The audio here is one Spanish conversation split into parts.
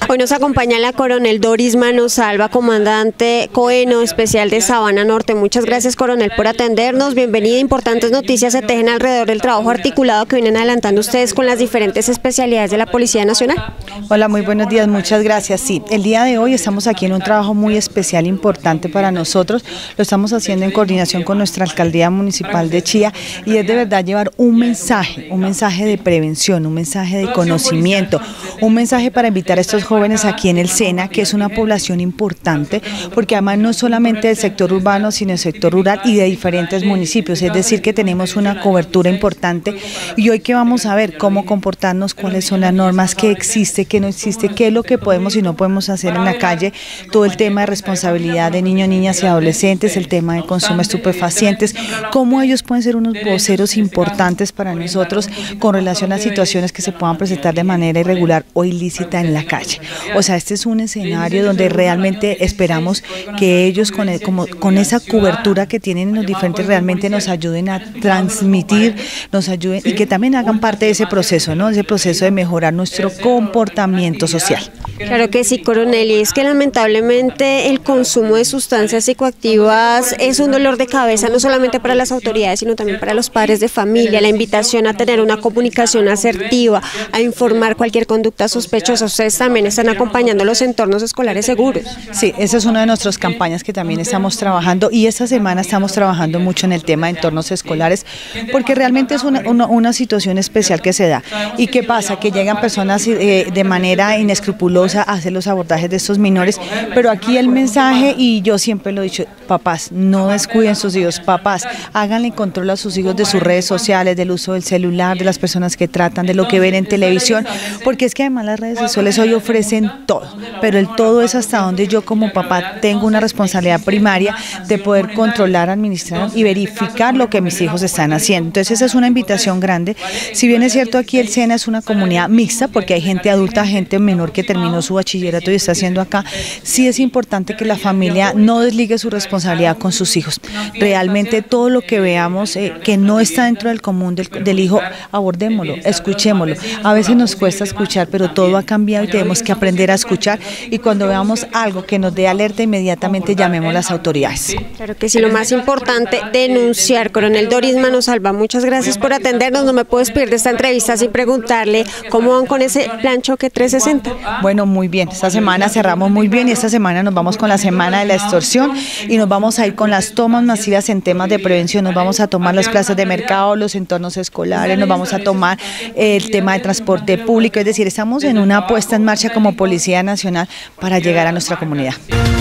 Hoy nos acompaña la coronel Doris Manosalva, comandante Coeno especial de Sabana Norte. Muchas gracias, coronel, por atendernos. Bienvenida. Importantes noticias se tejen alrededor del trabajo articulado que vienen adelantando ustedes con las diferentes especialidades de la Policía Nacional. Hola, muy buenos días, muchas gracias. Sí, el día de hoy estamos aquí en un trabajo muy especial, importante para nosotros. Lo estamos haciendo en coordinación con nuestra Alcaldía Municipal de Chía y es de verdad llevar un mensaje de prevención, un mensaje de conocimiento, un mensaje para invitar a estos jóvenes aquí en el SENA, que es una población importante, porque además no solamente del sector urbano, sino del sector rural y de diferentes municipios, es decir, que tenemos una cobertura importante. Y hoy que vamos a ver cómo comportarnos, cuáles son las normas, qué existe, qué no existe, qué es lo que podemos y no podemos hacer en la calle, todo el tema de responsabilidad de niños, niñas y adolescentes, el tema de consumo de estupefacientes, cómo ellos pueden ser unos voceros importantes para nosotros con relación a situaciones que se puedan presentar de manera irregular o ilícita en la calle. O sea, este es un escenario donde realmente esperamos que ellos con esa cobertura que tienen en los diferentes realmente nos ayuden a transmitir, nos ayuden y que también hagan parte de ese proceso, ¿no? Ese proceso de mejorar nuestro comportamiento social. Claro que sí, coronel, y es que lamentablemente el consumo de sustancias psicoactivas es un dolor de cabeza no solamente para las autoridades, sino también para los padres de familia. La invitación a tener una comunicación asertiva, a informar cualquier conducta sospechosa. Ustedes también están acompañando los entornos escolares seguros. Sí, esa es una de nuestras campañas que también estamos trabajando, y esta semana estamos trabajando mucho en el tema de entornos escolares, porque realmente es una situación especial que se da. ¿Y qué pasa? Que llegan personas de manera inescrupulosa a hacer los abordajes de estos menores, pero aquí el mensaje, y yo siempre lo he dicho, papás, no descuiden sus hijos, papás, háganle control a sus hijos de sus redes sociales, del uso del celular, de las personas que tratan, de lo que ven en televisión, porque es que además las redes sociales hoy ofrecen todo, pero el todo es hasta donde yo como papá tengo una responsabilidad primaria de poder controlar, administrar y verificar lo que mis hijos están haciendo. Entonces esa es una invitación grande. Si bien es cierto, aquí el SENA es una comunidad mixta, porque hay gente adulta, gente menor que terminó su bachillerato y está haciendo acá, sí es importante que la familia no desligue su responsabilidad con sus hijos. Realmente todo lo que veamos que no está dentro del común del hijo, abordémoslo, escuchémoslo. A veces nos cuesta escuchar, pero todo ha cambiado y tenemos que aprender a escuchar, y cuando veamos algo que nos dé alerta, inmediatamente llamemos a las autoridades. Claro que sí, lo más importante, denunciar. Coronel Doris Manosalva, muchas gracias por atendernos. No me puedo despedir de esta entrevista sin preguntarle cómo van con ese plan Choque 360. Bueno, muy bien, esta semana cerramos muy bien y esta semana nos vamos con la semana de la extorsión y nos vamos a ir con las tomas masivas en temas de prevención. Nos vamos a tomar las plazas de mercado, los entornos escolares, nos vamos a tomar el tema de transporte público, es decir, estamos en una puesta en marcha como Policía Nacional para llegar a nuestra comunidad.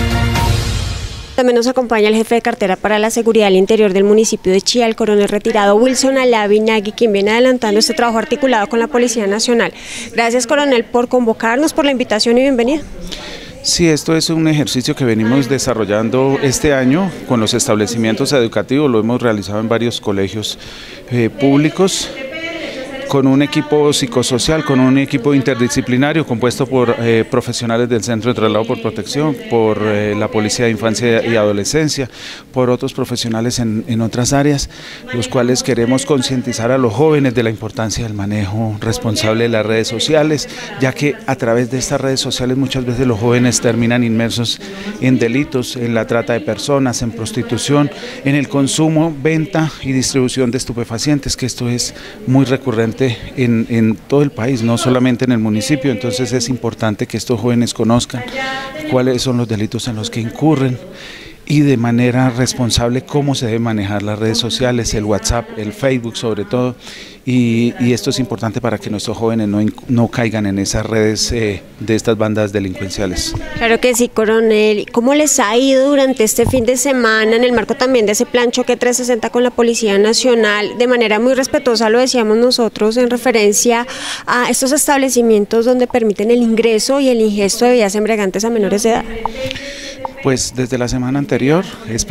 También nos acompaña el jefe de cartera para la seguridad del interior del municipio de Chía, el coronel retirado Wilson Alavinagui, quien viene adelantando este trabajo articulado con la Policía Nacional. Gracias, coronel, por convocarnos, por la invitación y bienvenida. Sí, esto es un ejercicio que venimos desarrollando este año con los establecimientos educativos, lo hemos realizado en varios colegios públicos, con un equipo psicosocial, con un equipo interdisciplinario compuesto por profesionales del Centro de Traslado por Protección, por la Policía de Infancia y Adolescencia, por otros profesionales en otras áreas, los cuales queremos concientizar a los jóvenes de la importancia del manejo responsable de las redes sociales, ya que a través de estas redes sociales muchas veces los jóvenes terminan inmersos en delitos, en la trata de personas, en prostitución, en el consumo, venta y distribución de estupefacientes, que esto es muy recurrente en todo el país, no solamente en el municipio. Entonces es importante que estos jóvenes conozcan cuáles son los delitos en los que incurren y de manera responsable cómo se deben manejar las redes sociales, el WhatsApp, el Facebook sobre todo, y esto es importante para que nuestros jóvenes no caigan en esas redes de estas bandas delincuenciales. Claro que sí, coronel. ¿Cómo les ha ido durante este fin de semana en el marco también de ese plan Choque 360 con la Policía Nacional? De manera muy respetuosa lo decíamos nosotros en referencia a estos establecimientos donde permiten el ingreso y el ingesto de bebidas embriagantes a menores de edad. Pues desde la semana anterior,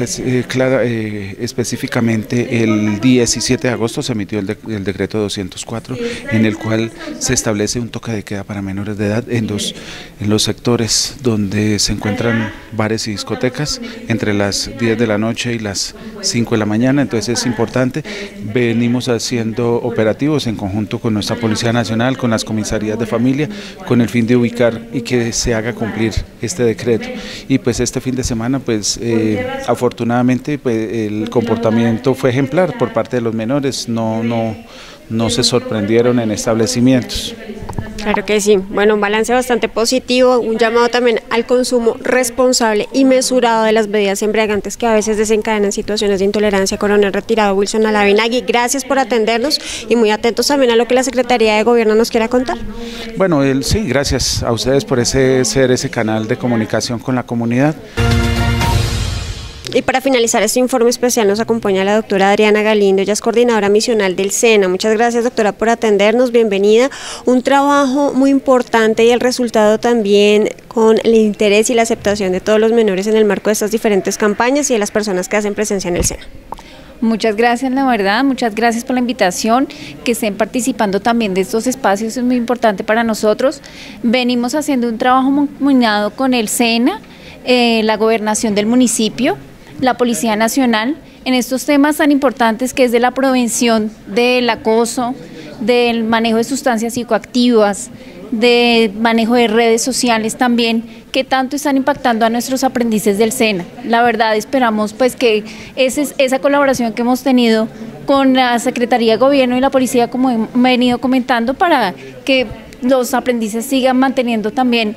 específicamente el 17 de agosto se emitió el decreto 204, en el cual se establece un toque de queda para menores de edad en los sectores donde se encuentran bares y discotecas entre las 10 de la noche y las 5 de la mañana. Entonces es importante, venimos haciendo operativos en conjunto con nuestra Policía Nacional, con las comisarías de familia, con el fin de ubicar y que se haga cumplir este decreto. Y pues este fin de semana, pues afortunadamente pues, el comportamiento fue ejemplar por parte de los menores, no se sorprendieron en establecimientos. Claro que sí. Bueno, un balance bastante positivo, un llamado también al consumo responsable y mesurado de las bebidas embriagantes que a veces desencadenan situaciones de intolerancia. Coronel retirado Wilson Alavinagui, gracias por atendernos y muy atentos también a lo que la Secretaría de Gobierno nos quiera contar. Bueno, sí, gracias a ustedes por ser ese canal de comunicación con la comunidad. Y para finalizar este informe especial nos acompaña la doctora Adriana Galindo, ella es coordinadora misional del SENA. Muchas gracias, doctora, por atendernos, bienvenida. Un trabajo muy importante y el resultado también con el interés y la aceptación de todos los menores en el marco de estas diferentes campañas y de las personas que hacen presencia en el SENA. Muchas gracias, la verdad, muchas gracias por la invitación, que estén participando también de estos espacios, es muy importante para nosotros. Venimos haciendo un trabajo mancomunado con el SENA, la gobernación del municipio, la Policía Nacional, en estos temas tan importantes que es de la prevención del acoso, del manejo de sustancias psicoactivas, de manejo de redes sociales también, que tanto están impactando a nuestros aprendices del SENA. La verdad esperamos pues que esa colaboración que hemos tenido con la Secretaría de Gobierno y la Policía, como he venido comentando, para que los aprendices sigan manteniendo también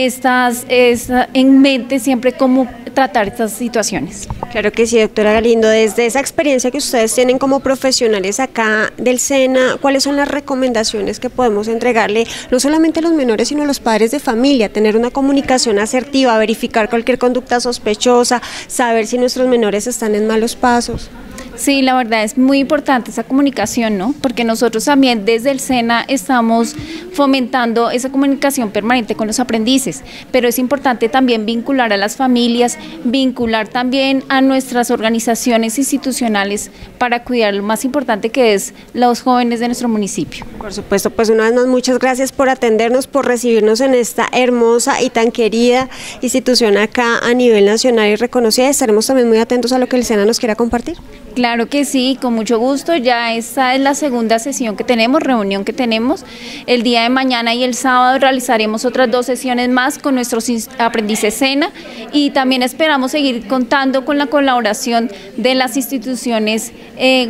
en mente siempre cómo tratar estas situaciones. Claro que sí, doctora Galindo, desde esa experiencia que ustedes tienen como profesionales acá del SENA, ¿cuáles son las recomendaciones que podemos entregarle no solamente a los menores sino a los padres de familia? Tener una comunicación asertiva, verificar cualquier conducta sospechosa, saber si nuestros menores están en malos pasos. Sí, la verdad es muy importante esa comunicación, ¿no? Porque nosotros también desde el SENA estamos fomentando esa comunicación permanente con los aprendices, pero es importante también vincular a las familias, vincular también a nuestras organizaciones institucionales para cuidar lo más importante que es los jóvenes de nuestro municipio. Por supuesto, pues una vez más muchas gracias por atendernos, por recibirnos en esta hermosa y tan querida institución acá a nivel nacional y reconocida. Estaremos también muy atentos a lo que el SENA nos quiera compartir. Claro que sí, con mucho gusto. Ya esta es la segunda sesión que tenemos, reunión que tenemos. El día de mañana y el sábado realizaremos otras 2 sesiones más con nuestros aprendices SENA y también esperamos seguir contando con la colaboración de las instituciones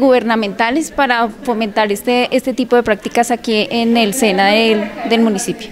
gubernamentales para fomentar este tipo de prácticas aquí en el SENA del municipio.